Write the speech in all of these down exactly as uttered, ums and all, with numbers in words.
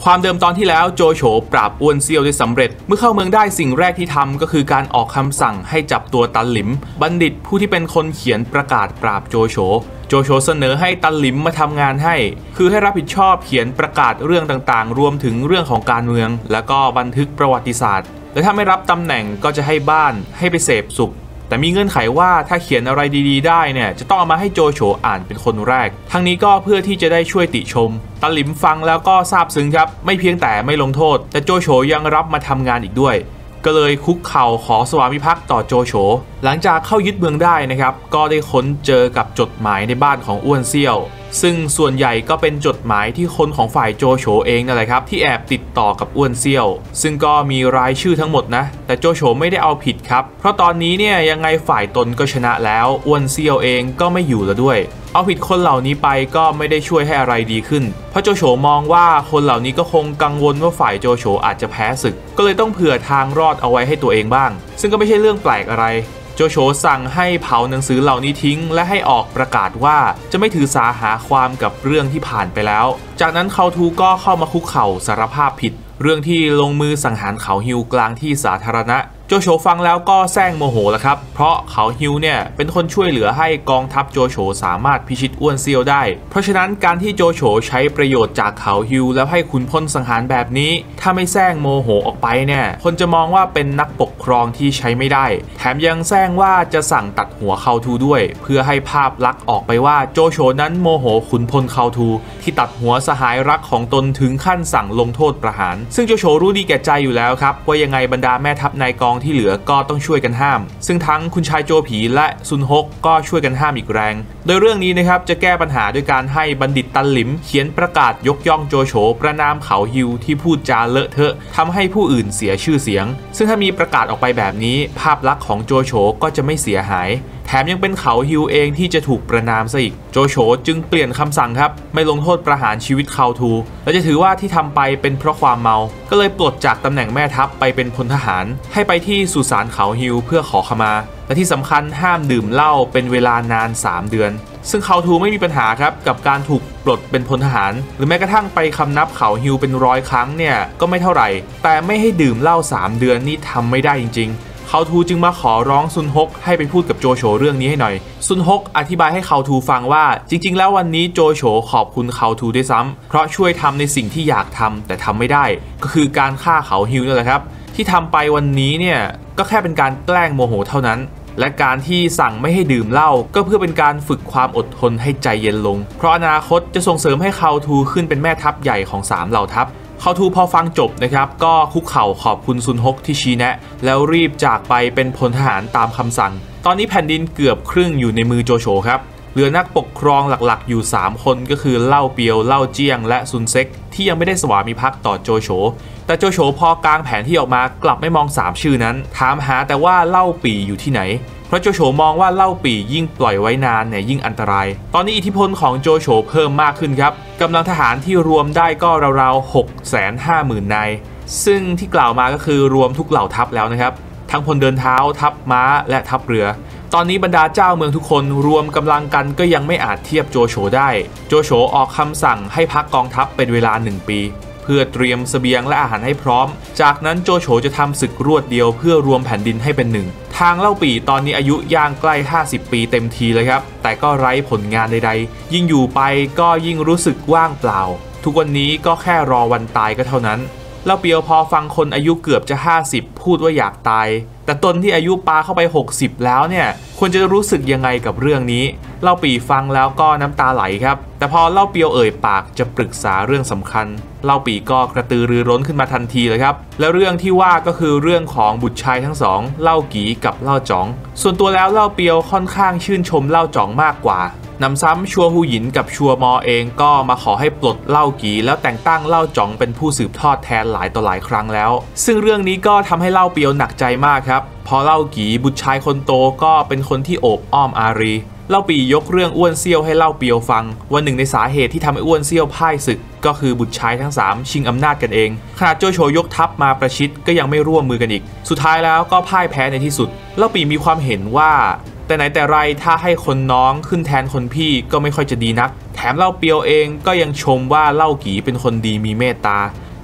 ความเดิมตอนที่แล้วโจโฉปราบอ้วนเซี่ยวได้สำเร็จเมื่อเข้าเมืองได้สิ่งแรกที่ทำก็คือการออกคำสั่งให้จับตัวตันหลิมบัณฑิตผู้ที่เป็นคนเขียนประกาศปราบโจโฉโจโฉเสนอให้ตันหลิมมาทำงานให้คือให้รับผิดชอบเขียนประกาศเรื่องต่างๆรวมถึงเรื่องของการเมืองและก็บันทึกประวัติศาสตร์และถ้าไม่รับตำแหน่งก็จะให้บ้านให้ไปเสพสุขแต่มีเงื่อนไขว่าถ้าเขียนอะไรดีๆได้เนี่ยจะต้องเอามาให้โจโฉอ่านเป็นคนแรกทั้งนี้ก็เพื่อที่จะได้ช่วยติชมตันหลิมฟังแล้วก็ซาบซึ้งครับไม่เพียงแต่ไม่ลงโทษแต่โจโฉยังรับมาทำงานอีกด้วยก็เลยคุกเข่าขอสวามิภักดิ์ต่อโจโฉหลังจากเข้ายึดเมืองได้นะครับก็ได้ค้นเจอกับจดหมายในบ้านของอ้วนเซี่ยวซึ่งส่วนใหญ่ก็เป็นจดหมายที่คนของฝ่ายโจโฉเองนั่นแหละครับที่แอบติดต่อกับอ้วนเซี่ยวซึ่งก็มีรายชื่อทั้งหมดนะแต่โจโฉไม่ได้เอาผิดครับเพราะตอนนี้เนี่ยยังไงฝ่ายตนก็ชนะแล้วอ้วนเซี่ยวเองก็ไม่อยู่แล้วด้วยเอาผิดคนเหล่านี้ไปก็ไม่ได้ช่วยให้อะไรดีขึ้นเพราะโจโฉมองว่าคนเหล่านี้ก็คงกังวลว่าฝ่ายโจโฉอาจจะแพ้ศึกก็เลยต้องเผื่อทางรอดเอาไว้ให้ตัวเองบ้างซึ่งก็ไม่ใช่เรื่องแปลกอะไรโจโฉสั่งให้เผาหนังสือเหล่านี้ทิ้งและให้ออกประกาศว่าจะไม่ถือสาหาความกับเรื่องที่ผ่านไปแล้วจากนั้นเขาทูก็เข้ามาคุกเข่าสารภาพผิดเรื่องที่ลงมือสังหารเขาฮิวกลางที่สาธารณะโจโฉฟังแล้วก็แซงโมโหแล้วครับเพราะเขาฮิวเนี่ยเป็นคนช่วยเหลือให้กองทัพโจโฉสามารถพิชิตอ้วนเซี่ยวได้เพราะฉะนั้นการที่โจโฉใช้ประโยชน์จากเขาฮิวแล้วให้ขุนพลสังหารแบบนี้ถ้าไม่แซงโมโหออกไปเนี่ยคนจะมองว่าเป็นนักปกครองที่ใช้ไม่ได้แถมยังแซงว่าจะสั่งตัดหัวเขาทูด้วยเพื่อให้ภาพลักษณ์ออกไปว่าโจโฉนั้นโมโหขุนพลเขาทูที่ตัดหัวสหายรักของตนถึงขั้นสั่งลงโทษประหารซึ่งโจโฉรู้ดีแก่ใจอยู่แล้วครับว่ายังไงบรรดาแม่ทัพนายกองที่เหลือก็ต้องช่วยกันห้ามซึ่งทั้งคุณชายโจผีและซุนฮกก็ช่วยกันห้ามอีกแรงโดยเรื่องนี้นะครับจะแก้ปัญหาด้วยการให้บัณฑิตตันหลิมเขียนประกาศยกย่องโจโฉประนามเขาฮิวที่พูดจาเลอะเทอะทำให้ผู้อื่นเสียชื่อเสียงซึ่งถ้ามีประกาศออกไปแบบนี้ภาพลักษณ์ของโจโฉก็จะไม่เสียหายแถมยังเป็นเขาฮิวเองที่จะถูกประนามซะอีกโจโฉจึงเปลี่ยนคำสั่งครับไม่ลงโทษประหารชีวิตเขาทูและจะถือว่าที่ทำไปเป็นเพราะความเมาก็เลยปลดจากตำแหน่งแม่ทัพไปเป็นพลทหารให้ไปที่สุสานเขาฮิวเพื่อขอขมาและที่สำคัญห้ามดื่มเหล้าเป็นเวลานานสามเดือนซึ่งเขาทูไม่มีปัญหาครับกับการถูกปลดเป็นพลทหารหรือแม้กระทั่งไปคำนับเขาฮิวเป็นร้อยครั้งเนี่ยก็ไม่เท่าไหร่แต่ไม่ให้ดื่มเหล้าสามเดือนนี่ทำไม่ได้จริงๆเขาทูจึงมาขอร้องซุนฮกให้ไปพูดกับโจโฉเรื่องนี้ให้หน่อยซุนฮกอธิบายให้เขาทูฟังว่าจริงๆแล้ววันนี้โจโฉขอบคุณเขาทูด้วยซ้ำเพราะช่วยทำในสิ่งที่อยากทำแต่ทำไม่ได้ก็คือการฆ่าเขาฮิวนั่นแหละครับที่ทำไปวันนี้เนี่ยก็แค่เป็นการแกล้งโมโหเท่านั้นและการที่สั่งไม่ให้ดื่มเหล้าก็เพื่อเป็นการฝึกความอดทนให้ใจเย็นลงเพราะอนาคตจะส่งเสริมให้เขาทูขึ้นเป็นแม่ทัพใหญ่ของสามเหล่าทัพเขาทูพอฟังจบนะครับก็คุกเข่าขอบคุณซุนฮกที่ชี้แนะแล้วรีบจากไปเป็นพลทหารตามคำสั่งตอนนี้แผ่นดินเกือบครึ่งอยู่ในมือโจโฉครับเหลือนักปกครองหลักๆอยู่สามคนก็คือเล่าเปียวเล่าเจี้ยงและซุนเซ็กที่ยังไม่ได้สวามิภักดิ์ต่อโจโฉแต่โจโฉพอกางแผนที่ออกมากลับไม่มองสามชื่อนั้นถามหาแต่ว่าเล่าปีอยู่ที่ไหนเพราะโจโฉมองว่าเล่าปียิ่งปล่อยไว้นานเนี่ยยิ่งอันตรายตอนนี้อิทธิพลของโจโฉเพิ่มมากขึ้นครับกำลังทหารที่รวมได้ก็ราวๆ หกแสนห้าหมื่น นายซึ่งที่กล่าวมาก็คือรวมทุกเหล่าทัพแล้วนะครับทั้งพลเดินเท้าทัพม้าและทัพเรือตอนนี้บรรดาเจ้าเมืองทุกคนรวมกำลังกันก็ยังไม่อาจเทียบโจโฉได้โจโฉออกคำสั่งให้พักกองทัพเป็นเวลาหนึ่งปีเพื่อเตรียมเสบียงและอาหารให้พร้อมจากนั้นโจโฉจะทำศึกรวดเดียวเพื่อรวมแผ่นดินให้เป็นหนึ่งทางเล่าปี่ตอนนี้อายุย่างใกล้ห้าสิบปีเต็มทีเลยครับแต่ก็ไร้ผลงานใดๆยิ่งอยู่ไปก็ยิ่งรู้สึกว่างเปล่าทุกวันนี้ก็แค่รอวันตายก็เท่านั้นเล่าเปียวพอฟังคนอายุเกือบจะห้าสิบพูดว่าอยากตายแต่ตนที่อายุปาเข้าไปหกสิบแล้วเนี่ยควรจะรู้สึกยังไงกับเรื่องนี้เล่าปี่ฟังแล้วก็น้ำตาไหลครับแต่พอเล่าเปียวเอ่ยปากจะปรึกษาเรื่องสำคัญเล่าปี่ก็กระตือรือร้นขึ้นมาทันทีเลยครับและเรื่องที่ว่าก็คือเรื่องของบุตรชายทั้งสองเล่ากีกับเล่าจ๋องส่วนตัวแล้วเล่าเปียวค่อนข้างชื่นชมเล่าจ๋องมากกว่านำซ้ำชัวฮูหยินกับชัวมอเองก็มาขอให้ปลดเล่ากีแล้วแต่งตั้งเล่าจ๋องเป็นผู้สืบทอดแทนหลายต่อหลายครั้งแล้วซึ่งเรื่องนี้ก็ทำให้เล่าเปียวหนักใจมากครับพอเล่ากีบุตรชายคนโตก็เป็นคนที่โอบอ้อมอารีเล่าปี่ยกเรื่องอ้วนเซี่ยวให้เล่าเปียวฟังว่าหนึ่งในสาเหตุที่ทำให้อ้วนเซี่ยวพ่ายศึกก็คือบุตรชายทั้งสามชิงอำนาจกันเองขณะโจโฉยกทัพมาประชิดก็ยังไม่ร่วมมือกันอีกสุดท้ายแล้วก็พ่ายแพ้ในที่สุดเล่าปี่มีความเห็นว่าแต่ไหนแต่ไรถ้าให้คนน้องขึ้นแทนคนพี่ก็ไม่ค่อยจะดีนักแถมเล่าเปียวเองก็ยังชมว่าเล่ากีเป็นคนดีมีเมตตา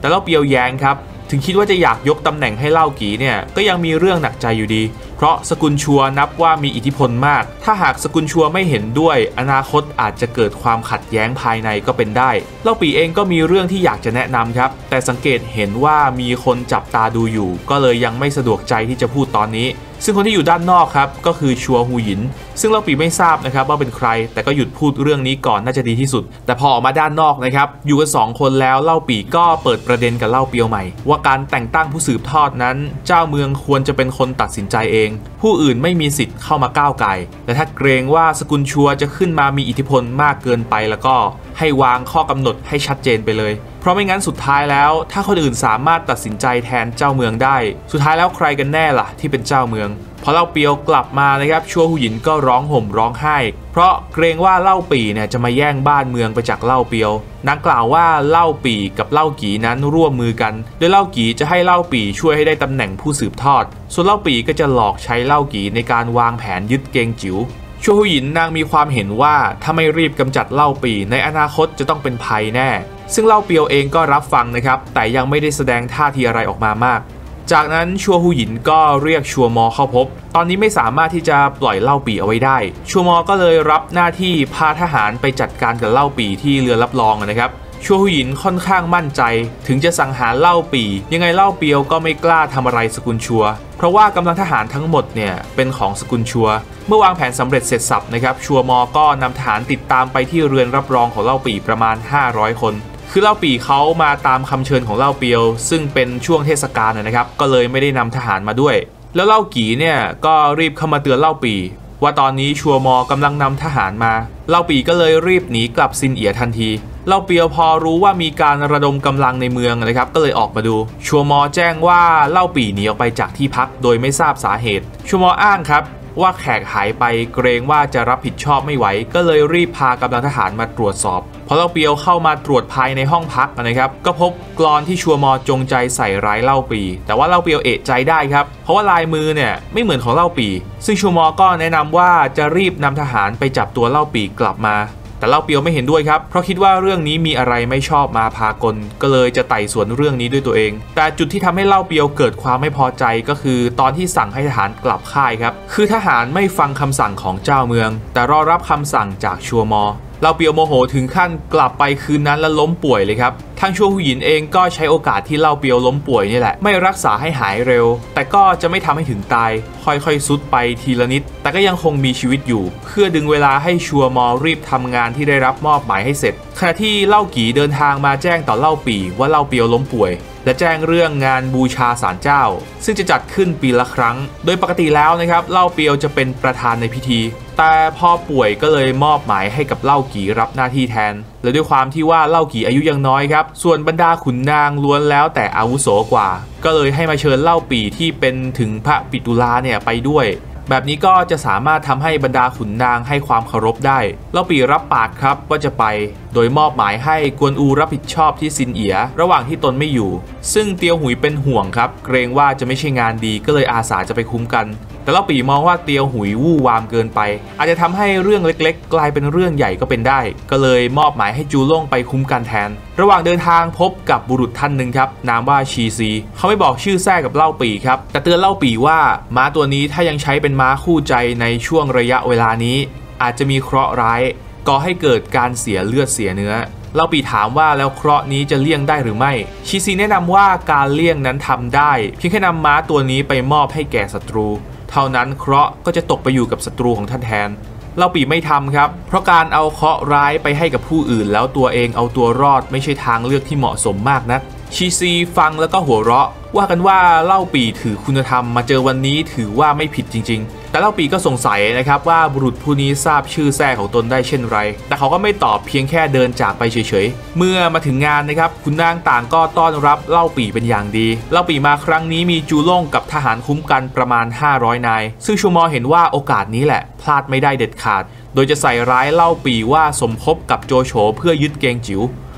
แต่เล่าเปียวแย้งครับถึงคิดว่าจะอยากยกตำแหน่งให้เล่ากีเนี่ยก็ยังมีเรื่องหนักใจอยู่ดีเพราะสกุลชัวนับว่ามีอิทธิพลมากถ้าหากสกุลชัวไม่เห็นด้วยอนาคตอาจจะเกิดความขัดแย้งภายในก็เป็นได้เล่าปีเองก็มีเรื่องที่อยากจะแนะนำครับแต่สังเกตเห็นว่ามีคนจับตาดูอยู่ก็เลยยังไม่สะดวกใจที่จะพูดตอนนี้ซึ่งคนที่อยู่ด้านนอกครับก็คือชัวฮูหยินซึ่งเล่าปีไม่ทราบนะครับว่าเป็นใครแต่ก็หยุดพูดเรื่องนี้ก่อนน่าจะดีที่สุดแต่พอออกมาด้านนอกนะครับอยู่กันสองคนแล้วเล่าปีก็เปิดประเด็นกับเล่าเปียวใหม่ว่าการแต่งตั้งผู้สืบทอดนั้นเจ้าเมืองควรจะเป็นคนตัดสินใจเองผู้อื่นไม่มีสิทธิ์เข้ามาก้าวไก่และถ้าเกรงว่าสกุลชัวจะขึ้นมามีอิทธิพลมากเกินไปแล้วก็ให้วางข้อกำหนดให้ชัดเจนไปเลยเพราะไม่งั้นสุดท้ายแล้วถ้าคนอื่นสามารถตัดสินใจแทนเจ้าเมืองได้สุดท้ายแล้วใครกันแน่ล่ะที่เป็นเจ้าเมืองพอเล่าเปียวกลับมานะครับชัวฮูหยินก็ร้องห่มร้องไห้เพราะเกรงว่าเล่าปีเนี่ยจะมาแย่งบ้านเมืองไปจากเล่าเปียวนางกล่าวว่าเล่าปีกับเล่ากีนั้นร่วมมือกันโดยเล่ากีจะให้เล่าปีช่วยให้ได้ตำแหน่งผู้สืบทอดส่วนเล่าปีก็จะหลอกใช้เล่ากีในการวางแผนยึดเกงจิ๋วชัวฮูหยินนางมีความเห็นว่าถ้าไม่รีบกำจัดเล่าปีในอนาคตจะต้องเป็นภัยแน่ซึ่งเล่าเปียวเองก็รับฟังนะครับแต่ยังไม่ได้แสดงท่าทีอะไรออกมามากจากนั้นชัวฮูหยินก็เรียกชัวมอเข้าพบตอนนี้ไม่สามารถที่จะปล่อยเล่าปีเอาไว้ได้ชัวมอก็เลยรับหน้าที่พาทหารไปจัดการกับเล่าปีที่เรือรับรองนะครับชัวฮูหยินค่อนข้างมั่นใจถึงจะสังหารเล่าปียังไงเล่าเปียวก็ไม่กล้าทำอะไรสกุลชัวเพราะว่ากำลังทหารทั้งหมดเนี่ยเป็นของสกุลชัวเมื่อวางแผนสำเร็จเสร็จสับนะครับชัวมอก็นำทหารติดตามไปที่เรือนรับรองของเล่าปีประมาณห้าร้อยคนคือเล่าปีเขามาตามคำเชิญของเล่าเปียวซึ่งเป็นช่วงเทศกาลนะครับก็เลยไม่ได้นำทหารมาด้วยแล้วเล่ากีเนี่ยก็รีบเข้ามาเตือนเล่าปีว่าตอนนี้ชัวมอกำลังนำทหารมาเล่าปีก็เลยรีบหนีกลับซินเอียทันทีเล่าเปียวพอรู้ว่ามีการระดมกำลังในเมืองนะครับก็เลยออกมาดูชัวมอแจ้งว่าเล่าปีหนีออกไปจากที่พักโดยไม่ทราบสาเหตุชัวมออ้างครับว่าแขกหายไปเกรงว่าจะรับผิดชอบไม่ไหวก็เลยรีบพากำลังทหารมาตรวจสอบพอเล่าเปียวเข้ามาตรวจภายในห้องพักนะครับก็พบกลอนที่ชัวมอจงใจใส่ร้ายเล่าปีแต่ว่าเล่าเปียวเอะใจได้ครับเพราะว่าลายมือเนี่ยไม่เหมือนของเล่าปีซึ่งชัวมอก็แนะนำว่าจะรีบนำทหารไปจับตัวเล่าปีกลับมาแต่เล่าเปียวไม่เห็นด้วยครับเพราะคิดว่าเรื่องนี้มีอะไรไม่ชอบมาพากลก็เลยจะไต่สวนเรื่องนี้ด้วยตัวเองแต่จุดที่ทำให้เล่าเปียวเกิดความไม่พอใจก็คือตอนที่สั่งให้ทหารกลับค่ายครับคือทหารไม่ฟังคำสั่งของเจ้าเมืองแต่รอรับคำสั่งจากชัวมอเล่าเปียวโมโหถึงขั้นกลับไปคืนนั้นแล้วล้มป่วยเลยครับทางชัวฮูหยินเองก็ใช้โอกาสที่เล่าเปียวล้มป่วยนี่แหละไม่รักษาให้หายเร็วแต่ก็จะไม่ทำให้ถึงตายค่อยๆซุดไปทีละนิดแต่ก็ยังคงมีชีวิตอยู่เพื่อดึงเวลาให้ชัวมอรีบทำงานที่ได้รับมอบหมายให้เสร็จขณะที่เล่ากีเดินทางมาแจ้งต่อเล่าปีว่าเล่าเปียวล้มป่วยและแจ้งเรื่องงานบูชาศาลเจ้าซึ่งจะจัดขึ้นปีละครั้งโดยปกติแล้วนะครับเล่าเปียวจะเป็นประธานในพิธีแต่พอป่วยก็เลยมอบหมายให้กับเล่ากีรับหน้าที่แทนและด้วยความที่ว่าเล่ากีอายุยังน้อยครับส่วนบรรดาขุนนางล้วนแล้วแต่อาวุโสกว่าก็เลยให้มาเชิญเล่าปีที่เป็นถึงพระปิตุลาเนี่ยไปด้วยแบบนี้ก็จะสามารถทำให้บรรดาขุนนางให้ความเคารพได้เล่าปีรับปากครับว่าจะไปโดยมอบหมายให้กวนอูรับผิดชอบที่ซินเอียระหว่างที่ตนไม่อยู่ซึ่งเตียวหุยเป็นห่วงครับเกรงว่าจะไม่ใช่งานดีก็เลยอาสาจะไปคุ้มกันแต่เล่าปีมองว่าเตียวหุยวู่วามเกินไปอาจจะทำให้เรื่องเล็กๆกลายเป็นเรื่องใหญ่ก็เป็นได้ก็เลยมอบหมายให้จูล่งไปคุ้มกันแทนระหว่างเดินทางพบกับบุรุษท่านหนึ่งครับนามว่าชีซีเขาไม่บอกชื่อแท้กับเล่าปีครับแต่เตือนเล่าปีว่าม้าตัวนี้ถ้ายังใช้เป็นม้าคู่ใจในช่วงระยะเวลานี้อาจจะมีเคราะห์ร้ายก่อให้เกิดการเสียเลือดเสียเนื้อเล่าปีถามว่าแล้วเคราะห์นี้จะเลี่ยงได้หรือไม่ชีซีแนะนำว่าการเลี่ยงนั้นทำได้เพียงแค่นำม้าตัวนี้ไปมอบให้แก่ศัตรูเท่านั้นเคราะห์ก็จะตกไปอยู่กับศัตรูของท่านแทนเล่าปีไม่ทำครับเพราะการเอาเคราะห์ร้ายไปให้กับผู้อื่นแล้วตัวเองเอาตัวรอดไม่ใช่ทางเลือกที่เหมาะสมมากนักชีซีฟังแล้วก็หัวเราะว่ากันว่าเล่าปีถือคุณธรรมมาเจอวันนี้ถือว่าไม่ผิดจริงๆแต่เล่าปีก็สงสัยนะครับว่าบุรุษผู้นี้ทราบชื่อแท้ของตนได้เช่นไรแต่เขาก็ไม่ตอบเพียงแค่เดินจากไปเฉยๆเมื่อมาถึงงานนะครับคุณนางต่างก็ต้อนรับเล่าปีเป็นอย่างดีเล่าปีมาครั้งนี้มีจูล่งกับทหารคุ้มกันประมาณห้าร้อยนายซึ่งชูมอเห็นว่าโอกาสนี้แหละพลาดไม่ได้เด็ดขาดโดยจะใส่ร้ายเล่าปีว่าสมคบกับโจโฉเพื่อยึดเกงจิ๋ว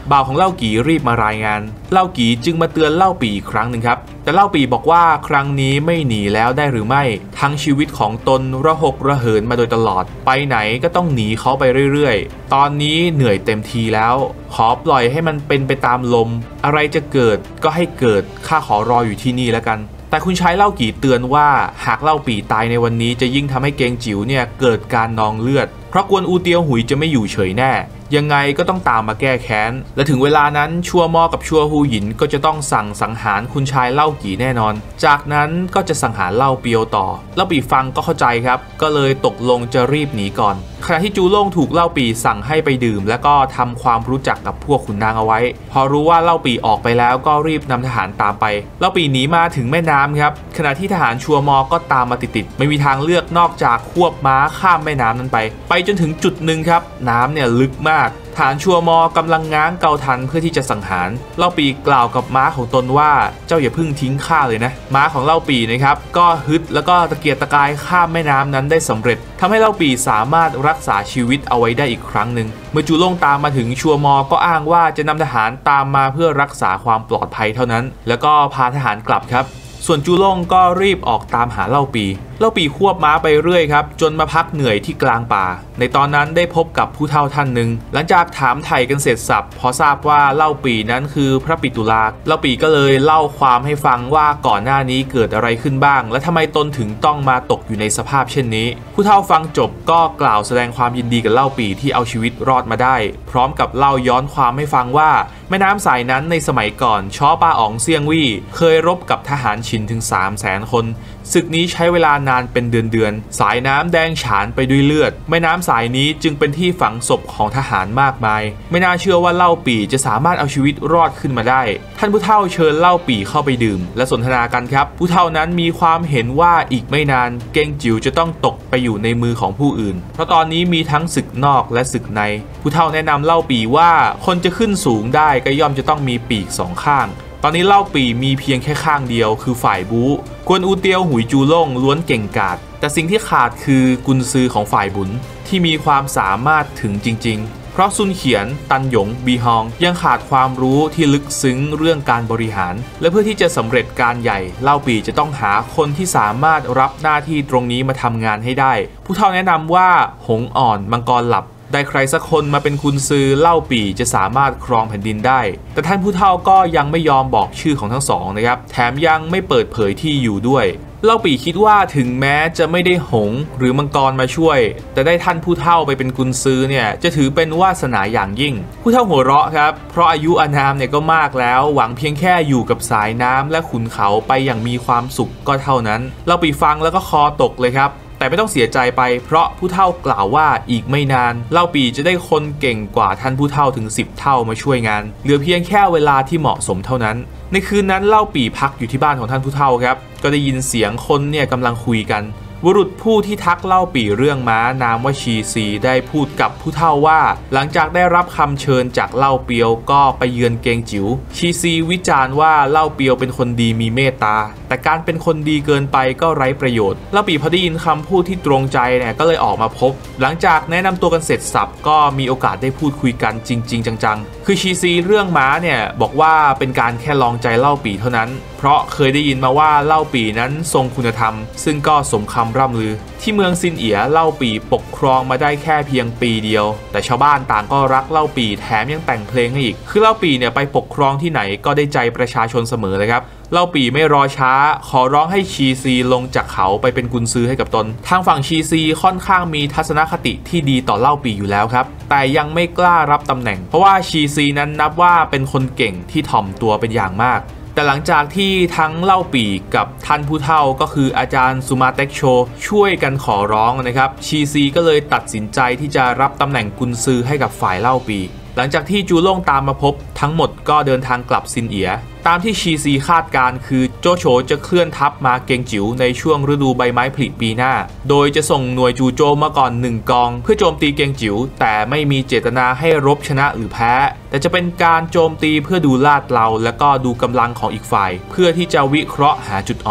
บ่าวของเล่ากีรีบมารายงานเล่ากีจึงมาเตือนเล่าปีอีกครั้งหนึ่งครับแต่เล่าปีบอกว่าครั้งนี้ไม่หนีแล้วได้หรือไม่ทั้งชีวิตของตนระหกระเหินมาโดยตลอดไปไหนก็ต้องหนีเขาไปเรื่อยๆตอนนี้เหนื่อยเต็มทีแล้วขอปล่อยให้มันเป็นไปตามลมอะไรจะเกิดก็ให้เกิดข้าขอรออยู่ที่นี่แล้วกันแต่คุณชายเล่ากีเตือนว่าหากเล่าปีตายในวันนี้จะยิ่งทำให้เกงจิ๋วเนี่ยเกิดการนองเลือดเพราะกวนอูเตียวหุยจะไม่อยู่เฉยแน่ยังไงก็ต้องตามมาแก้แค้นและถึงเวลานั้นชัวมอกับชัวฮูหยินก็จะต้องสั่งสังหารคุณชายเล่ากีแน่นอนจากนั้นก็จะสังหารเล่าเปียวต่อเล่าปีฟังก็เข้าใจครับก็เลยตกลงจะรีบหนีก่อนขณะที่จูโล่งถูกเล่าปีสั่งให้ไปดื่มและก็ทำความรู้จักกับพวกขุนนางเอาไว้พอรู้ว่าเล่าปีออกไปแล้วก็รีบนำทหารตามไปเล่าปีหนีมาถึงแม่น้ำครับขณะที่ทหารชัวมอก็ตามมาติดๆไม่มีทางเลือกนอกจากควบม้าข้ามแม่น้ำนั้นไปไปจนถึงจุดหนึ่งครับน้ำเนี่ยลึกมากฐานชัวมอกำลังง้างเกาทันเพื่อที่จะสังหารเล่าปีกล่าวกับม้าของตนว่าเจ้าอย่าเพิ่งทิ้งข้าเลยนะม้าของเล่าปีนะครับก็ฮึดแล้วก็ตะเกียกตะกายข้ามแม่น้ำนั้นได้สำเร็จทำให้เล่าปีสามารถรักษาชีวิตเอาไว้ได้อีกครั้งหนึ่งเมื่อจูโล่งตามมาถึงชัวมอก็อ้างว่าจะนำทหารตามมาเพื่อรักษาความปลอดภัยเท่านั้นแล้วก็พาทหารกลับครับส่วนจูโล่งก็รีบออกตามหาเล่าปีเล่าปีควบม้าไปเรื่อยครับจนมาพักเหนื่อยที่กลางป่าในตอนนั้นได้พบกับผู้เฒ่าท่านหนึ่งหลังจากถามไถ่กันเสร็จสับพอทราบว่าเล่าปีนั้นคือพระปิตุลาเล่าปีก็เลยเล่าความให้ฟังว่าก่อนหน้านี้เกิดอะไรขึ้นบ้างและทำไมตนถึงต้องมาตกอยู่ในสภาพเช่นนี้ผู้เฒ่าฟังจบก็กล่าวแสดงความยินดีกับเล่าปีที่เอาชีวิตรอดมาได้พร้อมกับเล่าย้อนความให้ฟังว่าแม่น้ำสายนั้นในสมัยก่อนช้อปาอ๋องเซียงวี่เคยรบกับทหารฉินถึง สามแสน คนศึกนี้ใช้เวลานานเป็นเดือนๆสายน้ำแดงฉานไปด้วยเลือดแม่น้ำสายนี้จึงเป็นที่ฝังศพของทหารมากมายไม่น่าเชื่อว่าเล่าปี่จะสามารถเอาชีวิตรอดขึ้นมาได้ท่านผู้เฒ่าเชิญเล่าปี่เข้าไปดื่มและสนทนากันครับผู้เฒ่านั้นมีความเห็นว่าอีกไม่นานเกงจิ๋วจะต้องตกไปอยู่ในมือของผู้อื่นเพราะตอนนี้มีทั้งศึกนอกและศึกในผู้เฒ่าแนะนำเล่าปี่ว่าคนจะขึ้นสูงได้ก็ย่อมจะต้องมีปีกสองข้างตอนนี้เล่าปี่มีเพียงแค่ข้างเดียวคือฝ่ายบู๊กวนอูเตียวหุยจูล่งล้วนเก่งกาจแต่สิ่งที่ขาดคือกุนซือของฝ่ายบุญที่มีความสามารถถึงจริงๆเพราะซุนเขียนตันหยงบีฮองยังขาดความรู้ที่ลึกซึ้งเรื่องการบริหารและเพื่อที่จะสำเร็จการใหญ่เล่าปี่จะต้องหาคนที่สามารถรับหน้าที่ตรงนี้มาทำงานให้ได้ผู้เฒ่าแนะนำว่าหงอ่อนมังกรหลับได้ใครสักคนมาเป็นกุนซือเล่าปี่จะสามารถครองแผ่นดินได้แต่ท่านผู้เฒ่าก็ยังไม่ยอมบอกชื่อของทั้งสองนะครับแถมยังไม่เปิดเผยที่อยู่ด้วยเล่าปี่คิดว่าถึงแม้จะไม่ได้หงหรือมังกรมาช่วยแต่ได้ท่านผู้เฒ่าไปเป็นกุนซือเนี่ยจะถือเป็นวาสนาอย่างยิ่งผู้เฒ่าหัวเราะครับเพราะอายุอานามเนี่ยก็มากแล้วหวังเพียงแค่อยู่กับสายน้ำและขุนเขาไปอย่างมีความสุขก็เท่านั้นเล่าปี่ฟังแล้วก็คอตกเลยครับแต่ไม่ต้องเสียใจไปเพราะผู้เฒ่ากล่าวว่าอีกไม่นานเล่าปี่จะได้คนเก่งกว่าท่านผู้เฒ่าถึงสิบเท่ามาช่วยงานเหลือเพียงแค่เวลาที่เหมาะสมเท่านั้นในคืนนั้นเล่าปี่พักอยู่ที่บ้านของท่านผู้เฒ่าครับก็ได้ยินเสียงคนเนี่ยกำลังคุยกันบุรุษผู้ที่ทักเล่าปี่เรื่องม้านามว่าชีซีได้พูดกับผู้เฒ่าว่าหลังจากได้รับคำเชิญจากเล่าเปียวก็ไปเยือนเกงจิ๋วชีซีวิจารณ์ว่าเล่าเปียวเป็นคนดีมีเมตตาแต่การเป็นคนดีเกินไปก็ไร้ประโยชน์เล่าปี่พอได้ยินคำพูดที่ตรงใจเนี่ยก็เลยออกมาพบหลังจากแนะนำตัวกันเสร็จสับก็มีโอกาสได้พูดคุยกันจริงๆจังๆคือชีซีเรื่องม้าเนี่ยบอกว่าเป็นการแค่ลองใจเล่าปี่เท่านั้นเพราะเคยได้ยินมาว่าเล่าปี่นั้นทรงคุณธรรมซึ่งก็สมคำร่ำลือที่เมืองซินเอียเล่าปี่ปกครองมาได้แค่เพียงปีเดียวแต่ชาวบ้านต่างก็รักเล่าปี่แถมยังแต่งเพลงให้อีกคือเล่าปี่เนี่ยไปปกครองที่ไหนก็ได้ใจประชาชนเสมอเลยครับเล่าปี่ไม่รอช้าขอร้องให้ชีซีลงจากเขาไปเป็นกุนซือให้กับตนทางฝั่งชีซีค่อนข้างมีทัศนคติที่ดีต่อเล่าปี่อยู่แล้วครับแต่ยังไม่กล้ารับตำแหน่งเพราะว่าชีซีนั้นนับว่าเป็นคนเก่งที่ถ่อมตัวเป็นอย่างมากแต่หลังจากที่ทั้งเล่าปี่กับท่านผู้เฒ่าก็คืออาจารย์ซูมาเต็กโชช่วยกันขอร้องนะครับชีซีก็เลยตัดสินใจที่จะรับตำแหน่งกุนซือให้กับฝ่ายเล่าปี่หลังจากที่จูล่งตามมาพบทั้งหมดก็เดินทางกลับซินเอียตามที่ชีซีคาดการคือโจโฉจะเคลื่อนทัพมาเกงจิ๋วในช่วงฤดูใบไม้ผลิปีหน้าโดยจะส่งหน่วยจู่โจมมาก่อนหนึ่งกองเพื่อโจมตีเกงจิ๋วแต่ไม่มีเจตนาให้รบชนะหรือแพ้แต่จะเป็นการโจมตีเพื่อดูลาดเราและก็ดูกำลังของอีกฝ่ายเพื่อที่จะวิเคราะห์หาจุดอ่อน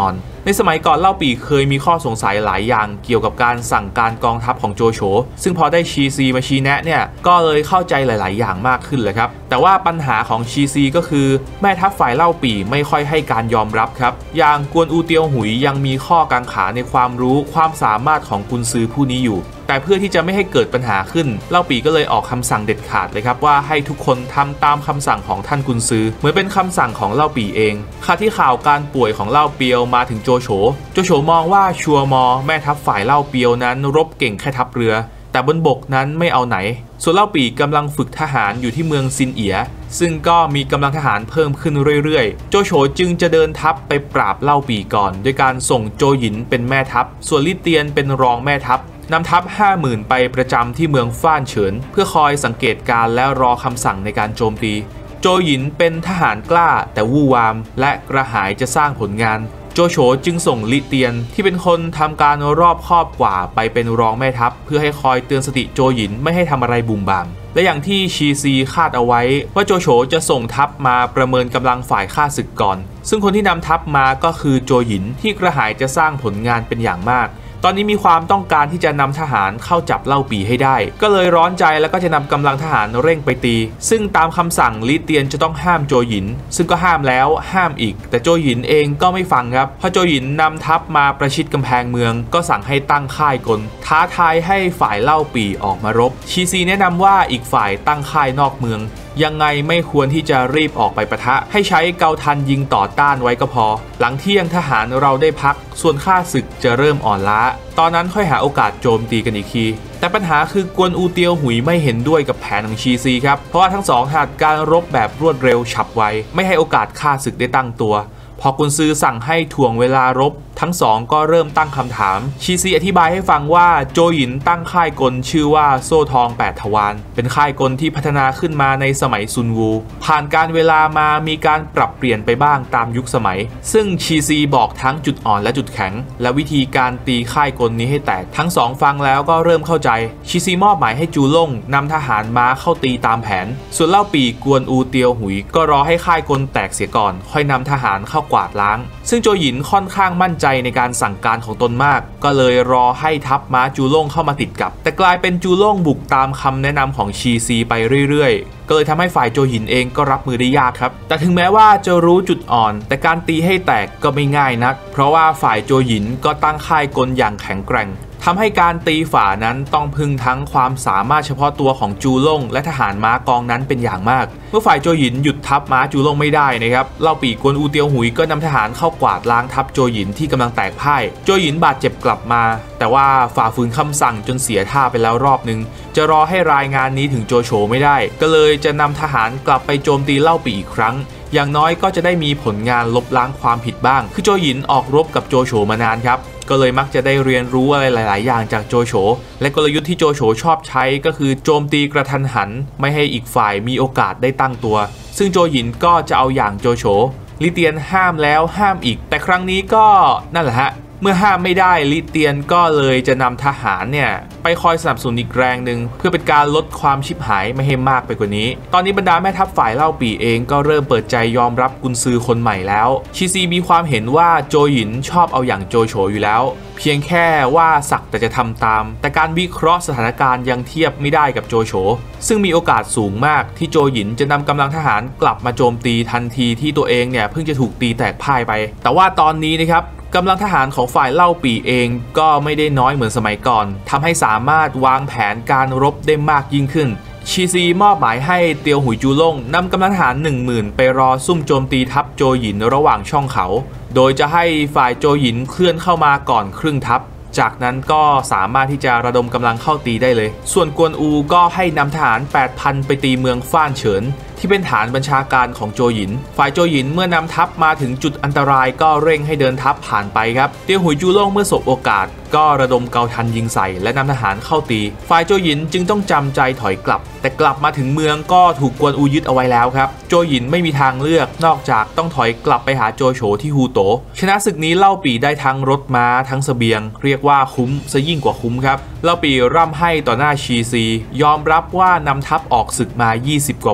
ในสมัยก่อนเล่าปี่เคยมีข้อสงสัยหลายอย่างเกี่ยวกับการสั่งการกองทัพของโจโฉซึ่งพอได้ชีซีมาชี้แนะเนี่ยก็เลยเข้าใจหลายๆอย่างมากขึ้นเลยครับแต่ว่าปัญหาของชีซีก็คือแม่ทัพฝ่ายเล่าปี่ไม่ค่อยให้การยอมรับครับอย่างกวนอูเตียวหุยยังมีข้อกังขาในความรู้ความสามารถของกุนซือผู้นี้อยู่แต่เพื่อที่จะไม่ให้เกิดปัญหาขึ้นเล่าปี่ก็เลยออกคำสั่งเด็ดขาดเลยครับว่าให้ทุกคนทำตามคำสั่งของท่านกุนซือเหมือนเป็นคำสั่งของเล่าปี่เองขณะที่ข่าวการป่วยของเล่าเปียวมาถึงโจโฉโจโฉมองว่าชัวมอแม่ทัพฝ่ายเล่าเปียวนั้นรบเก่งแค่ทัพเรือแต่บนบกนั้นไม่เอาไหนส่วนเล่าปี่กำลังฝึกทหารอยู่ที่เมืองซินเอียซึ่งก็มีกำลังทหารเพิ่มขึ้นเรื่อยๆโจโฉจึงจะเดินทัพไปปราบเล่าปี่ก่อนด้วยการส่งโจหยินเป็นแม่ทัพส่วนลี่เตียนเป็นรองแม่ทัพนำทัพ ห้าหมื่น ไปประจำที่เมืองฟ้านเฉินเพื่อคอยสังเกตการและรอคำสั่งในการโจมตีโจหยินเป็นทหารกล้าแต่วู่วามและกระหายจะสร้างผลงานโจโฉจึงส่งลี่เตียนที่เป็นคนทำการรอบคอบกว่าไปเป็นรองแม่ทัพเพื่อให้คอยเตือนสติโจหยินไม่ให้ทำอะไรบุ่มบามและอย่างที่ชีซีคาดเอาไว้ว่าโจโฉจะส่งทัพมาประเมินกำลังฝ่ายข้าศึกก่อนซึ่งคนที่นำทัพมาก็คือโจหยินที่กระหายจะสร้างผลงานเป็นอย่างมากตอนนี้มีความต้องการที่จะนำทหารเข้าจับเล่าปี่ให้ได้ก็เลยร้อนใจแล้วก็จะนำกำลังทหารเร่งไปตีซึ่งตามคำสั่งลี่เตียนจะต้องห้ามโจหยินซึ่งก็ห้ามแล้วห้ามอีกแต่โจหยินเองก็ไม่ฟังครับพอโจหยินนำทัพมาประชิดกำแพงเมืองก็สั่งให้ตั้งค่ายกลท้าทายให้ฝ่ายเล่าปี่ออกมารบชีซีแนะนำว่าอีกฝ่ายตั้งค่ายนอกเมืองยังไงไม่ควรที่จะรีบออกไปปะทะให้ใช้เกาทันยิงต่อต้านไว้ก็พอหลังเที่ยงทหารเราได้พักส่วนข้าศึกจะเริ่มอ่อนล้าตอนนั้นค่อยหาโอกาสโจมตีกันอีกทีแต่ปัญหาคือกวนอูเตียวหุยไม่เห็นด้วยกับแผนของชีซีครับเพราะว่าทั้งสองถนัดการรบแบบรวดเร็วฉับไวไม่ให้โอกาสข้าศึกได้ตั้งตัวพอกุนซือสั่งให้ถ่วงเวลารบทั้งสองก็เริ่มตั้งคำถามชีซีอธิบายให้ฟังว่าโจหยินตั้งค่ายกลชื่อว่าโซ่ทองแปดทวารเป็นค่ายกลที่พัฒนาขึ้นมาในสมัยซุนวูผ่านการเวลามามีการปรับเปลี่ยนไปบ้างตามยุคสมัยซึ่งชีซีบอกทั้งจุดอ่อนและจุดแข็งและวิธีการตีค่ายกลนี้ให้แตกทั้งสองฟังแล้วก็เริ่มเข้าใจชีซีมอบหมายให้จูล่งนำทหารม้าเข้าตีตามแผนส่วนเล่าปี่กวนอูเตียวหุยก็รอให้ค่ายกลแตกเสียก่อนค่อยนำทหารเข้ากวาดล้างซึ่งโจหยินค่อนข้างมั่นใจในการสั่งการของตนมากก็เลยรอให้ทัพม้าจูล่งเข้ามาติดกับแต่กลายเป็นจูล่งบุกตามคำแนะนำของชีซีไปเรื่อยๆก็เลยทำให้ฝ่ายโจหยินเองก็รับมือได้ยากครับแต่ถึงแม้ว่าจะรู้จุดอ่อนแต่การตีให้แตกก็ไม่ง่ายนักเพราะว่าฝ่ายโจหยินก็ตั้งค่ายกลอย่างแข็งแกร่งทำให้การตีฝ่านั้นต้องพึ่งทั้งความสามารถเฉพาะตัวของจูล่งและทหารม้ากองนั้นเป็นอย่างมากเมื่อฝ่ายโจหยินหยุดทัพม้าจูล่งไม่ได้นะครับเล่าปี่กวนอูเตียวหุยก็นำทหารเข้ากวาดล้างทัพโจหยินที่กำลังแตกพ่ายโจหยินบาดเจ็บกลับมาแต่ว่าฝ่าฝืนคำสั่งจนเสียท่าไปแล้วรอบนึงจะรอให้รายงานนี้ถึงโจโฉไม่ได้ก็เลยจะนำทหารกลับไปโจมตีเล่าปี่อีกครั้งอย่างน้อยก็จะได้มีผลงานลบล้างความผิดบ้างคือโจหยินออกรบกับโจโฉมานานครับก็เลยมักจะได้เรียนรู้อะไรหลายๆอย่างจากโจโฉและกลยุทธ์ที่โจโฉชอบใช้ก็คือโจมตีกระทันหันไม่ให้อีกฝ่ายมีโอกาสได้ตั้งตัวซึ่งโจหยินก็จะเอาอย่างโจโฉลี่เตียนห้ามแล้วห้ามอีกแต่ครั้งนี้ก็นั่นแหละฮะเมื่อห้ามไม่ได้ลี่เตียนก็เลยจะนำทหารเนี่ยไปคอยสนับสนุนอีกแรงหนึ่งเพื่อเป็นการลดความชิบหายไม่ให้มากไปกว่านี้ตอนนี้บรรดาแม่ทัพฝ่ายเล่าปี่เองก็เริ่มเปิดใจยอมรับกุนซือคนใหม่แล้วชีซีมีความเห็นว่าโจหยินชอบเอาอย่างโจโฉอยู่แล้วเพียงแค่ว่าสักแต่จะทำตามแต่การวิเคราะห์สถานการณ์ยังเทียบไม่ได้กับโจโฉซึ่งมีโอกาสสูงมากที่โจหยินจะนำกำลังทหารกลับมาโจมตีทันทีที่ตัวเองเนี่ยเพิ่งจะถูกตีแตกพ่ายไปแต่ว่าตอนนี้นะครับกำลังทหารของฝ่ายเล่าปี่เองก็ไม่ได้น้อยเหมือนสมัยก่อนทำให้สามารถวางแผนการรบได้มากยิ่งขึ้นชีซีมอบหมายให้เตียวหุยจูล่งนำกำลังทหาร หนึ่งหมื่น ไปรอซุ่มโจมตีทัพโจหยินระหว่างช่องเขาโดยจะให้ฝ่ายโจหยินเคลื่อนเข้ามาก่อนครึ่งทัพจากนั้นก็สามารถที่จะระดมกำลังเข้าตีได้เลยส่วนกวนอูก็ให้นำทหาร แปดพัน ไปตีเมืองฟ้านเฉินที่เป็นฐานบัญชาการของโจหยินฝ่ายโจหยินเมื่อนำทัพมาถึงจุดอันตรายก็เร่งให้เดินทัพผ่านไปครับเตียวหุยจูล่งเมื่อสบโอกาสก็ระดมเกาทันยิงใส่และนำทหารเข้าตีฝ่ายโจหยินจึงต้องจำใจถอยกลับแต่กลับมาถึงเมืองก็ถูกกวนอูยึดเอาไว้แล้วครับโจหยินไม่มีทางเลือกนอกจากต้องถอยกลับไปหาโจโฉที่ฮูโตชนะศึกนี้เล่าปี่ได้ทั้งรถม้าทั้งเสบียงเรียกว่าคุ้มซะยิ่งกว่าคุ้มครับเล่าปี่ร่ำให้ต่อหน้าชีซียอมรับว่านำทัพออกศึกมายี่สิบกว่าปีนี้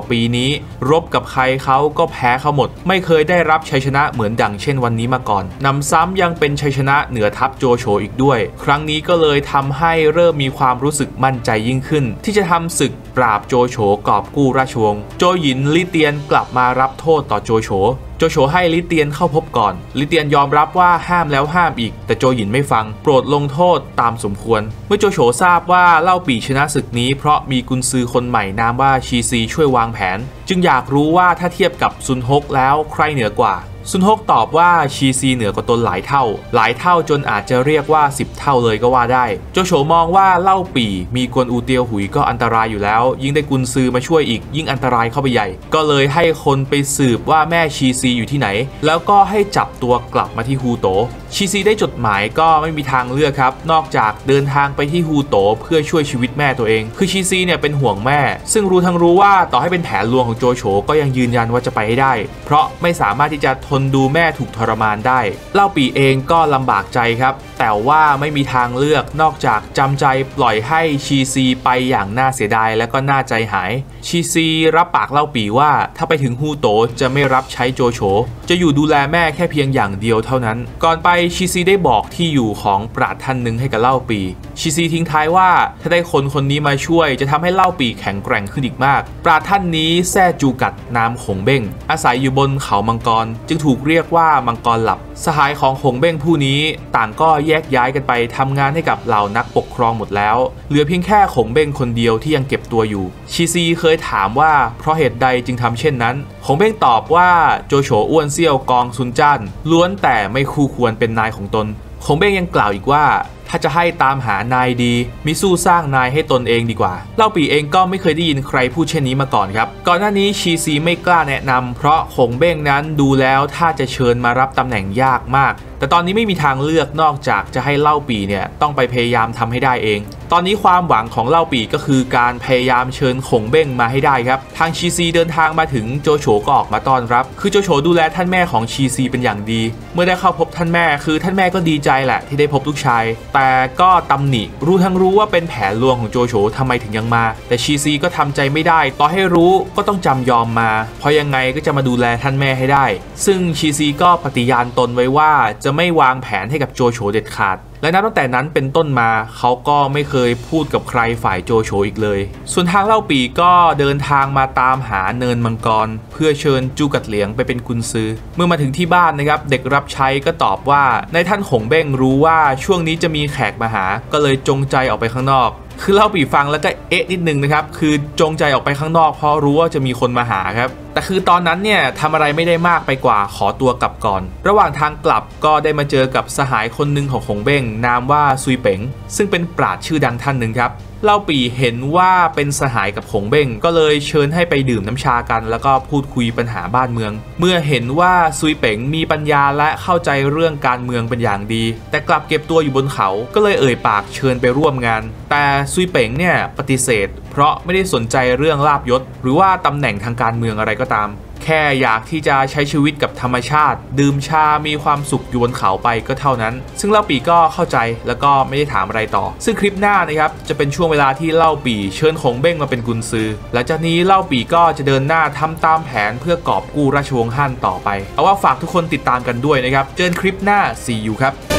รบกับใครเขาก็แพ้เขาหมดไม่เคยได้รับชัยชนะเหมือนดังเช่นวันนี้มาก่อนนำซ้ำยังเป็นชัยชนะเหนือทัพโจโฉอีกด้วยครั้งนี้ก็เลยทำให้เริ่มมีความรู้สึกมั่นใจยิ่งขึ้นที่จะทำศึกปราบโจโฉกอบกู้ราชวงศ์โจหยินลี่เตียนกลับมารับโทษต่อโจโฉโจโฉให้ลี่เตียนเข้าพบก่อนลี่เตียนยอมรับว่าห้ามแล้วห้ามอีกแต่โจหยินไม่ฟังโปรดลงโทษตามสมควรเมื่อโจโฉทราบว่าเล่าปี่ชนะศึกนี้เพราะมีกุนซือคนใหม่นามว่าชีซีช่วยวางแผนจึงอยากรู้ว่าถ้าเทียบกับซุนฮกแล้วใครเหนือกว่าซุนฮกตอบว่าชีซีเหนือกว่าตนหลายเท่าหลายเท่าจนอาจจะเรียกว่าสิบเท่าเลยก็ว่าได้โจโฉมองว่าเล่าปี่มีกวนอูเตียวหุยก็อันตรายอยู่แล้วยิ่งได้กุนซือมาช่วยอีกยิ่งอันตรายเข้าไปใหญ่ก็เลยให้คนไปสืบว่าแม่ชีซีอยู่ที่ไหนแล้วก็ให้จับตัวกลับมาที่ฮูโตชีซีได้จดหมายก็ไม่มีทางเลือกครับนอกจากเดินทางไปที่ฮูโตเพื่อช่วยชีวิตแม่ตัวเองคือชีซีเนี่ยเป็นห่วงแม่ซึ่งรู้ทั้งรู้ว่าต่อให้เป็นแผนลวงของโจโฉก็ยังยืนยันว่าจะไปให้ได้เพราะไม่สามารถที่จะทนดูแม่ถูกทรมานได้เล่าปี่เองก็ลำบากใจครับแต่ว่าไม่มีทางเลือกนอกจากจำใจปล่อยให้ชีซีไปอย่างน่าเสียดายและก็น่าใจหายชีซีรับปากเล่าปี่ว่าถ้าไปถึงฮูโตจะไม่รับใช้โจโฉจะอยู่ดูแลแม่แค่เพียงอย่างเดียวเท่านั้นก่อนไปชีซีได้บอกที่อยู่ของปราชญ์ท่านหนึ่งให้กับเล่าปี่ชีซีทิ้งท้ายว่าถ้าได้คนคนนี้มาช่วยจะทำให้เล่าปี่แข็งแกร่งขึ้นอีกมากปราชญ์ท่านนี้แซ่จูกัดนามขงเบ้งอาศัยอยู่บนเขามังกรจึงถูกเรียกว่ามังกรหลับสหายของขงเบ้งผู้นี้ต่างก็แยกย้ายกันไปทำงานให้กับเหล่านักปกครองหมดแล้วเหลือเพียงแค่ขงเบ้งคนเดียวที่ยังเก็บตัวอยู่ชีซีเคยถามว่าเพราะเหตุใดจึงทำเช่นนั้นขงเบ้งตอบว่าโจโฉอ้วนเซี่ยวกองซุนจ้านล้วนแต่ไม่คู่ควรเป็นนายของตนขงเบ้งยังกล่าวอีกว่าถ้าจะให้ตามหานายดีมิสู้สร้างนายให้ตนเองดีกว่าเล่าปี่เองก็ไม่เคยได้ยินใครพูดเช่นนี้มาก่อนครับก่อนหน้านี้ชีซีไม่กล้าแนะนำเพราะขงเบ้งนั้นดูแล้วถ้าจะเชิญมารับตำแหน่งยากมากแต่ตอนนี้ไม่มีทางเลือกนอกจากจะให้เล่าปี่เนี่ยต้องไปพยายามทำให้ได้เองตอนนี้ความหวังของเล่าปี่ก็คือการพยายามเชิญขงเบ้งมาให้ได้ครับทางชีซีเดินทางมาถึงโจโฉก็ออกมาต้อนรับคือโจโฉดูแลท่านแม่ของชีซีเป็นอย่างดีเมื่อได้เข้าพบท่านแม่คือท่านแม่ก็ดีใจแหละที่ได้พบลูกชายแต่ก็ตำหนิรู้ทั้งรู้ว่าเป็นแผนลวงของโจโฉทำไมถึงยังมาแต่ชีซีก็ทำใจไม่ได้ต่อให้รู้ก็ต้องจำยอมมาเพราะยังไงก็จะมาดูแลท่านแม่ให้ได้ซึ่งชีซีก็ปฏิญาณตนไว้ว่าจะไม่วางแผนให้กับโจโฉเด็ดขาดและนับตั้งแต่นั้นเป็นต้นมาเขาก็ไม่เคยพูดกับใครฝ่ายโจโฉอีกเลยส่วนทางเล่าปี่ก็เดินทางมาตามหาเนินมังกรเพื่อเชิญจูกัดเหลียงไปเป็นกุนซือเมื่อมาถึงที่บ้านนะครับเด็กรับใช้ก็ตอบว่าในท่านขงเบ้งรู้ว่าช่วงนี้จะมีแขกมาหาก็เลยจงใจออกไปข้างนอกคือเล่าปี่ฟังแล้วก็เอ๊ะนิดนึงนะครับคือจงใจออกไปข้างนอกเพราะรู้ว่าจะมีคนมาหาครับแต่คือตอนนั้นเนี่ยทำอะไรไม่ได้มากไปกว่าขอตัวกลับก่อนระหว่างทางกลับก็ได้มาเจอกับสหายคนหนึ่งของขงเบ้งนามว่าซุยเป๋งซึ่งเป็นปราชญ์ชื่อดังท่านหนึ่งครับเล่าปี่เห็นว่าเป็นสหายกับขงเบ้งก็เลยเชิญให้ไปดื่มน้ำชากันแล้วก็พูดคุยปัญหาบ้านเมืองเมื่อเห็นว่าซุยเป๋งมีปัญญาและเข้าใจเรื่องการเมืองเป็นอย่างดีแต่กลับเก็บตัวอยู่บนเขาก็เลยเอ่ยปากเชิญไปร่วมงานแต่ซุยเป๋งเนี่ยปฏิเสธเพราะไม่ได้สนใจเรื่องลาภยศหรือว่าตำแหน่งทางการเมืองอะไรก็ตามแค่อยากที่จะใช้ชีวิตกับธรรมชาติดื่มชามีความสุขอยู่บนเขาไปก็เท่านั้นซึ่งเล่าปี่ก็เข้าใจแล้วก็ไม่ได้ถามอะไรต่อซึ่งคลิปหน้านะครับจะเป็นช่วงเวลาที่เล่าปี่เชิญขงเบ้งมาเป็นกุนซือหลังจากนี้เล่าปี่ก็จะเดินหน้าทำตามแผนเพื่อกอบกู้ราชวงศ์ฮั่นต่อไปเอาว่าฝากทุกคนติดตามกันด้วยนะครับเจอกันคลิปหน้า see you ครับ